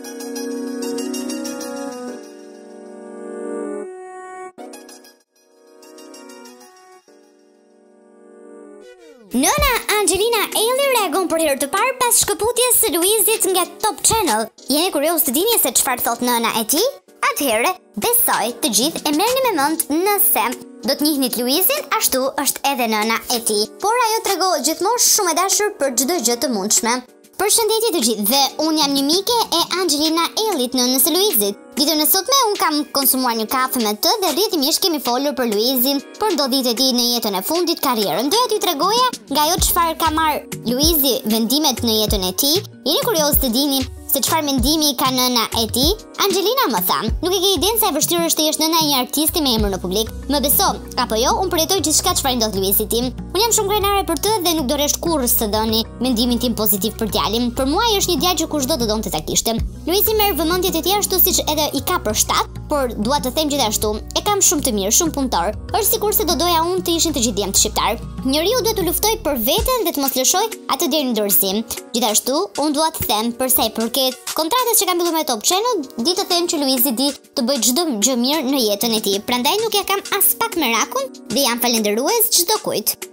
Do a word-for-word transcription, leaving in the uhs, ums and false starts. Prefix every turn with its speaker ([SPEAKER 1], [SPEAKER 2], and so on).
[SPEAKER 1] Nëna Angelina Elli reagon për herë të parë pas shkëputjes së Luizit nga Top Channel. Jeni kurioz të dini se çfarë thot nëna e tij? Atëherë, besoj të gjithë e merrni me mend nëse do të njihnit Luizin, ashtu është edhe nëna e tij. Por ajo tregon gjithmonë shumë e dashur për çdo gjë të mundshme. Përshëndetje të gjithë, dhe unë jam një mike e Angelina Ellit, nënës së Luizit. Ditën e sotme unë kam konsumuar një kafe me të dhe rrjedhimisht kemi folur për Luizin, për ndodhjet e tij në jetën e fundit, karrierën. Doja t'ju tregoja nga ajo çfarë ka marrë Luizi vendimet në jetën e tij. Jeni kurioz të dini se çfarë mendimi ka nëna e tij? Angelina më tha, nuk e ke idenë sa e vështirë është të jesh nëna e një artisti me emër në publik. Më beso, apo jo, unë përjetoj gjithçka çfarë ndodh Luizit tim. Unë jam shumë krenare për të dhe nuk do rresht kurrë të dëni mendimin tim pozitiv për djalin. Për mua ai është një djalë që kushdo do donte ta kishte. Luizi merr vëmendjet e tij ashtu siç edhe i ka për shtat, por dua të them gjithashtu, e kam shumë të mirë, shumë punëtor. Është sikur se do doja unë të ishin të gjithë djemt shqiptar. Njeriu duhet të luftoj për veten dhe të mos lëshoj atë deri në dorëzim. Gjithashtu, unë dua të them për sa i përket kontratës që kam mbyllur me Top Channel, di të them që Luizi di të bëj çdo gjë mirë në jetën e tij. Prandaj nuk ja kam as pak merakun dhe jam falendërues çdo kujt.